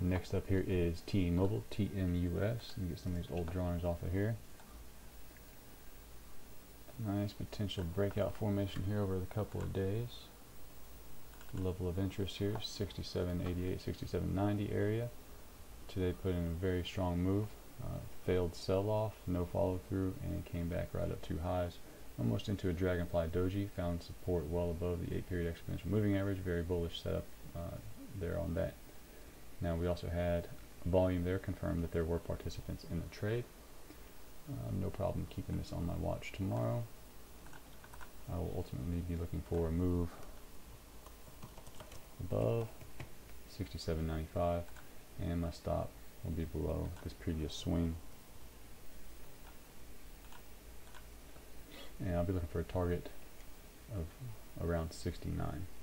Next up here is T-Mobile, TMUS. Let me get some of these old drawings off of here. Nice potential breakout formation here over a couple of days. Level of interest here, 67.88, 67.90 area. Today put in a very strong move. Failed sell-off, no follow-through, and came back right up to highs. Almost into a dragonfly doji, found support well above the 8-period exponential moving average. Very bullish setup there on that. Now we also had volume there, confirmed that there were participants in the trade. No problem keeping this on my watch tomorrow. I will ultimately be looking for a move above 67.95, and my stop will be below this previous swing. And I'll be looking for a target of around 69.